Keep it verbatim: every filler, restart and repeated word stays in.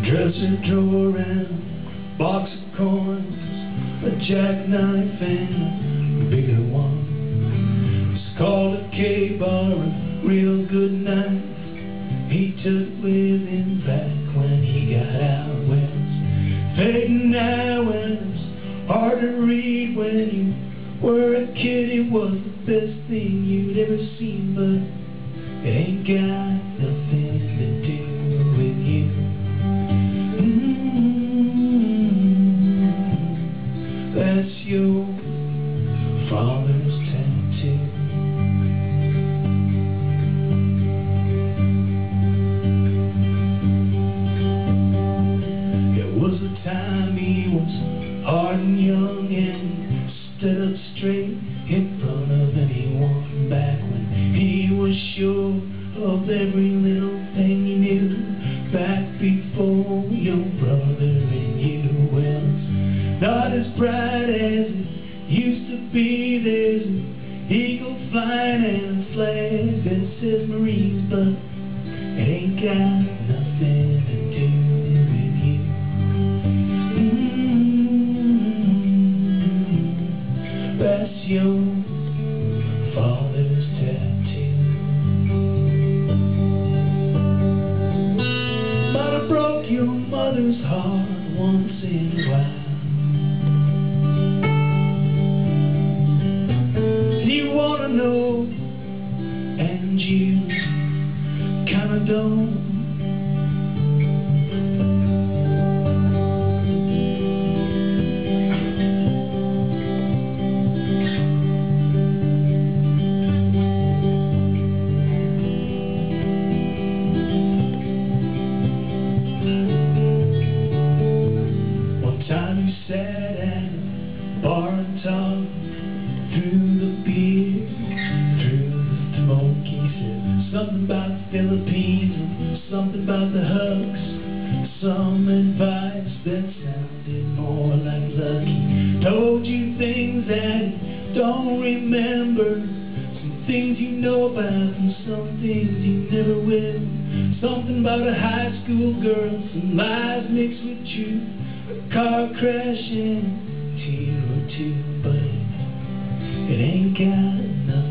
dresser drawer and a box of coins, a jackknife and a bigger one. It's called a K-bar, a real good knife he took with him back when he got out west. Fading now and it's hard to read. When you were a kid it was the best thing you'd ever seen, but it ain't got nothing to do with you. Mm-hmm. That's your father's tattoo. It was a time he was hard and young and stood up straight in front of anyone, back when he was sure of every little thing he knew, back before your brother and you. Well, it's not as bright as it used to be. There's an eagle flying and a flag that says Marines, but it ain't got nothing to do with you. Mm-hmm. That's your father's tattoo. But I broke your mother's heart once in a while. You wanna know, and you kinda don't. Time you sat at a bar and talked through the beer, through the smoke. He said something about the Philippines and something about the hugs, some advice that sounded more like luck. He told you things that you don't remember, some things you know about and some things you never will. Something about a high school girl, some lies mixed with truth, a car crash and a tear or two, but it ain't got nothing